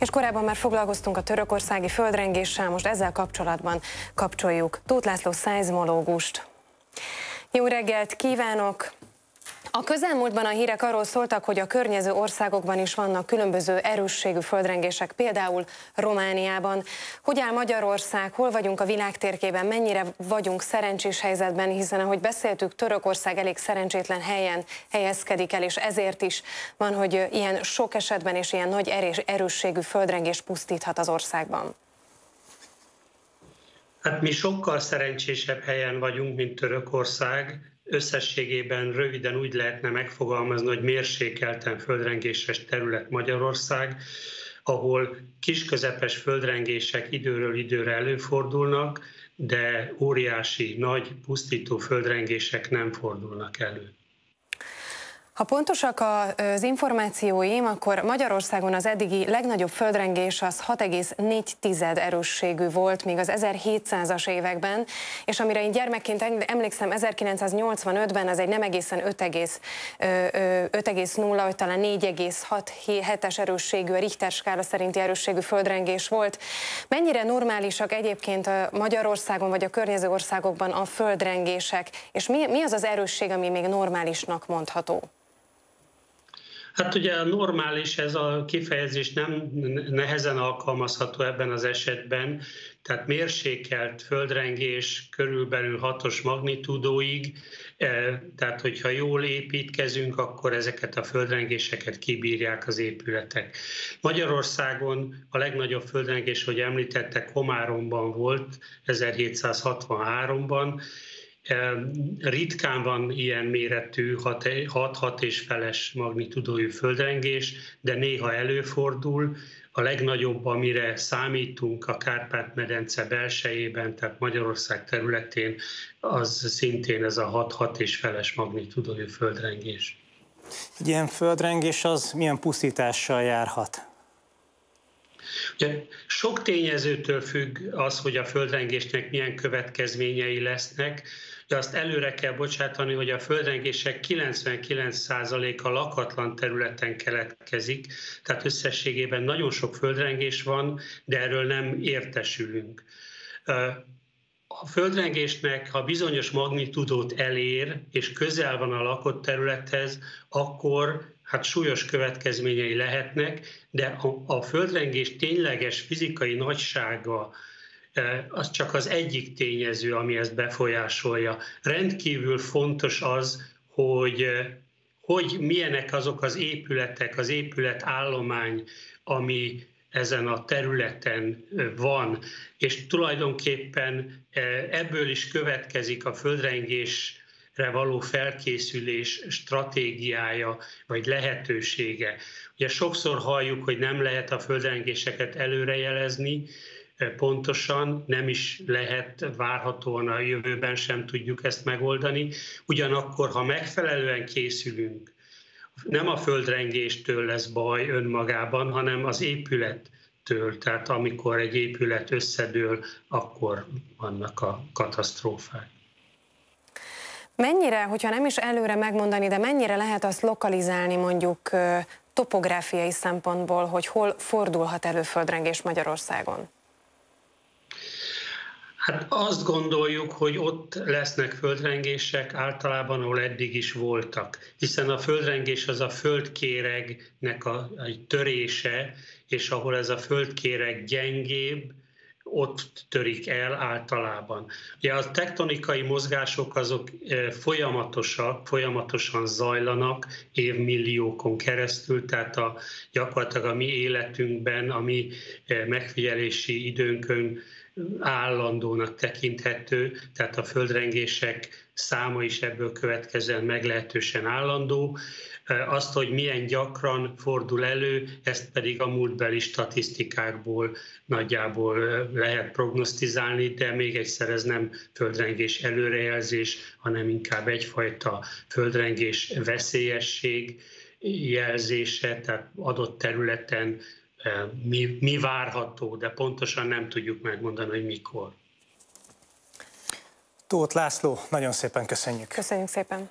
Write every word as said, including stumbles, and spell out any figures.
És korábban már foglalkoztunk a törökországi földrengéssel, most ezzel kapcsolatban kapcsoljuk Tóth László szeizmológust. Jó reggelt kívánok! A közelmúltban a hírek arról szóltak, hogy a környező országokban is vannak különböző erősségű földrengések, például Romániában. Hogy áll Magyarország, hol vagyunk a világtérkében, mennyire vagyunk szerencsés helyzetben, hiszen ahogy beszéltük, Törökország elég szerencsétlen helyen helyezkedik el, és ezért is van, hogy ilyen sok esetben és ilyen nagy erősségű földrengés pusztíthat az országban. Hát mi sokkal szerencsésebb helyen vagyunk, mint Törökország. Összességében röviden úgy lehetne megfogalmazni, hogy mérsékelten földrengéses terület Magyarország, ahol kisközepes földrengések időről időre előfordulnak, de óriási, nagy, pusztító földrengések nem fordulnak elő. Ha pontosak az információim, akkor Magyarországon az eddigi legnagyobb földrengés az hat egész négy erősségű volt még az ezerhétszázas években, és amire én gyermekként emlékszem, ezerkilencszáznyolcvanötben az egy nem egészen öt egész nulla, vagy talán négy egész hat-hetes erősségű, a Richter skála szerinti erősségű földrengés volt. Mennyire normálisak egyébként Magyarországon vagy a környező országokban a földrengések, és mi, mi az az erősség, ami még normálisnak mondható? Hát ugye a normális, ez a kifejezés nem nehezen alkalmazható ebben az esetben, tehát mérsékelt földrengés körülbelül hatos magnitúdóig, tehát hogyha jól építkezünk, akkor ezeket a földrengéseket kibírják az épületek. Magyarországon a legnagyobb földrengés, hogy említettek, Komáromban volt ezerhétszázhatvanháromban, ritkán van ilyen méretű hat-hat és feles magnitúdójú földrengés, de néha előfordul. A legnagyobb, amire számítunk a Kárpát-medence belsejében, tehát Magyarország területén, az szintén ez a hat-hat és feles magnitúdójú földrengés. Egy ilyen földrengés az milyen pusztítással járhat? Ugye, sok tényezőtől függ az, hogy a földrengésnek milyen következményei lesznek. De azt előre kell bocsátani, hogy a földrengések kilencvenkilenc százaléka lakatlan területen keletkezik, tehát összességében nagyon sok földrengés van, de erről nem értesülünk. A földrengésnek, ha bizonyos magnitúdót elér, és közel van a lakott területhez, akkor hát súlyos következményei lehetnek, de a, a földrengés tényleges fizikai nagysága, az csak az egyik tényező, ami ezt befolyásolja. Rendkívül fontos az, hogy, hogy milyenek azok az épületek, az épületállomány, ami ezen a területen van. És tulajdonképpen ebből is következik a földrengésre való felkészülés stratégiája vagy lehetősége. Ugye sokszor halljuk, hogy nem lehet a földrengéseket előrejelezni, pontosan, nem is lehet, várhatóan a jövőben sem tudjuk ezt megoldani. Ugyanakkor, ha megfelelően készülünk, nem a földrengéstől lesz baj önmagában, hanem az épülettől. Tehát amikor egy épület összedől, akkor vannak a katasztrófák. Mennyire, hogyha nem is előre megmondani, de mennyire lehet azt lokalizálni mondjuk topográfiai szempontból, hogy hol fordulhat elő földrengés Magyarországon? Hát azt gondoljuk, hogy ott lesznek földrengések általában, ahol eddig is voltak, hiszen a földrengés az a földkéregnek a, a törése, és ahol ez a földkéreg gyengébb, ott törik el általában. Ugye a tektonikai mozgások azok folyamatosak, folyamatosan zajlanak évmilliókon keresztül, tehát a, gyakorlatilag a mi életünkben, a mi megfigyelési időnkön állandónak tekinthető, tehát a földrengések száma is ebből következően meglehetősen állandó. Azt, hogy milyen gyakran fordul elő, ezt pedig a múltbeli statisztikákból nagyjából lehet prognosztizálni, de még egyszer ez nem földrengés előrejelzés, hanem inkább egyfajta földrengés veszélyesség jelzése, tehát adott területen mi, mi várható, de pontosan nem tudjuk megmondani, hogy mikor. Tóth László, nagyon szépen köszönjük. Köszönjük szépen.